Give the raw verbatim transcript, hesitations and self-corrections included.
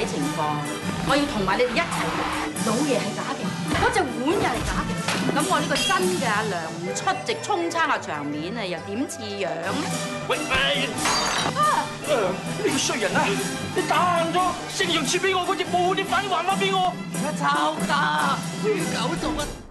情況，我要同埋你哋一齊。老爺係假嘅，嗰隻碗又係假嘅，咁我呢個真嘅阿娘唔出席沖餐嘅場面啊，又點似樣咧？ 喂喂！啊！呢個衰人啊！你打爛咗聖陽賜俾我嗰隻布，你快啲還翻俾我！而家抄家，豬狗做乜？